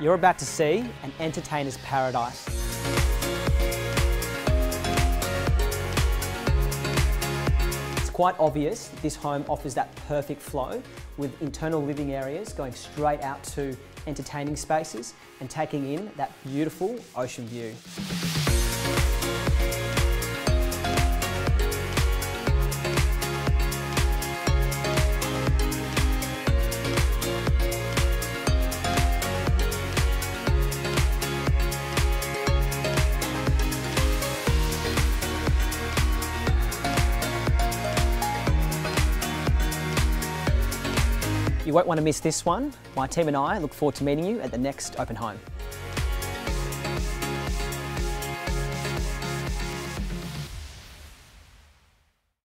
You're about to see an entertainer's paradise. It's quite obvious this home offers that perfect flow with internal living areas going straight out to entertaining spaces and taking in that beautiful ocean view. You won't want to miss this one. My team and I look forward to meeting you at the next open home.